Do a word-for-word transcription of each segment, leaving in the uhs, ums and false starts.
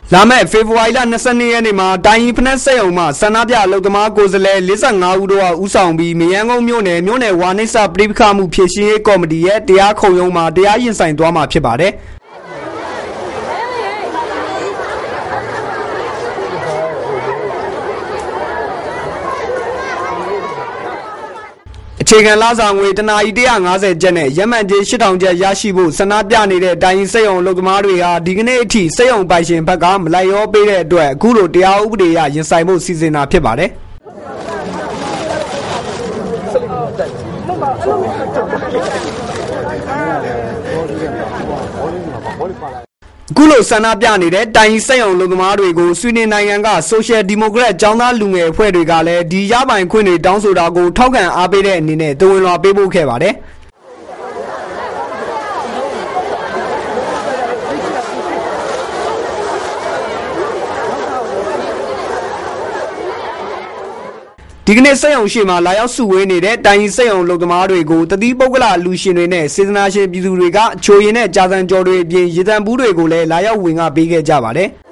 လာမယ့်ဖေဖော်ဝါရီလ၂၂ရက်နေ့မှာတိုင်းရင်းဖနက်စက်ရုံမှာဆန္ဒပြအလုပ်သမားကိုယ်စားလှယ်၄၅ဦးတို့ကဦးဆောင်ပြီးမရန်ကုန်မြို့နယ်မြို့နယ်ဝါနိစ္စပဋိပက္ခမှုဖြေရှင်းရေးကော်မတီရဲ့တရားခုံရုံးမှာတရားရင်ဆိုင်သွားမှာဖြစ်ပါတယ်။အခြေခံလစာငွေတနာရီ၁၅၀ကျပ်နဲ့ရက်မှန်ကြေး၈ထောင်ကျပ်ရရှိဖို့ဆန္ဒပြနေတဲ့တိုင်းရင်းစက်ရုံအလုပ်သမားတွေဟာဒီကနေ့အထိစက်ရုံပိုင်ရှင်ဘက်ကမလိုက်ရောပေးတဲ့အတွက်အခုလိုတရားဥပဒေအရရင်ဆိုင်ဖို့စီစဉ်တာဖြစ်ပါတယ်။အခုလိုဆန္ဒပြနေတဲ့တိုင်းရင်းစက်ရုံအလုပ်သမားတွေကိုဆွေးနွေးနိုင်ငံက Social Democrat ကျောင်းသားလူငယ်အဖွဲ့တွေကလည်းဒီရပိုင်ခွင့်တွေတောင်းဆိုတာကိုထောက်ခံအားပေးတဲ့အနေနဲ့တဝင်လွှာပေးပို့ခဲ့ပါတယ်။ဒီကနေ့စက်ရုံရှိမှာလာရောက်စုဝေးနေတဲ့တိုင်းရင်းစက်ရုံအလုပ်သမားတွေကိုတတိပုဂ္ဂလလူရှင်တွေနဲ့စေတနာရှင်ပြည်သူတွေကချိုရင်နဲ့ကြာစံကြော်တွေအပြင်ရေတံဘူးတွေကိုလည်းလာရောက်ဝင်ငါပေးခဲ့ကြပါတယ်။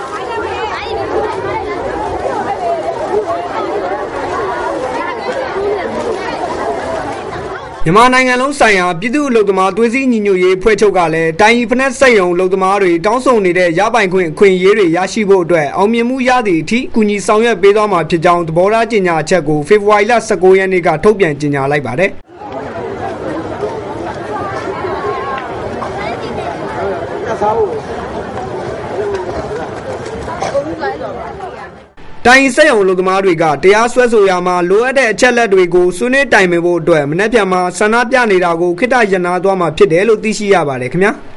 မြန်မာနိုင်ငံလုံးဆိုင်ရာပြည်သူ့အလုပ်သမားသွေးစည်းညီညွတ်ရေးဖွဲ့ချုပ်ကလည်းတိုင်းရင်းဖနက်စက်ရုံအလုပ်သမားတွေတောင်းဆိုနေတဲ့ရပိုင်ခွင့်အခွင့်အရေးတွေရရှိဖို့အတွက်အောင်မြင်မှုရသည့်အထိကူညီဆောင်ရွက်ပေးသွားမှာဖြစ်ကြောင်းသဘောထားကြေညာချက်ကိုဖေဖော်ဝါရီလ၁၉ရက်နေ့ကထုတ်ပြန်ကြေညာလိုက်ပါတယ်။တိုင်းစက်ရုံအလုပ်သမားတွေကတရားစွဲဆိုရမှာလိုအပ်တဲ့အချက်လက်တွေကိုဆွေးနွေးတိုင်ပင်ဖို့အတွက်မနေ့ပြန်မှာဆန္ဒပြနေတာကိုခိတ္တရနာသွားမှာဖြစ်တယ်လို့သိရှိရပါတယ်ခင်ဗျာ။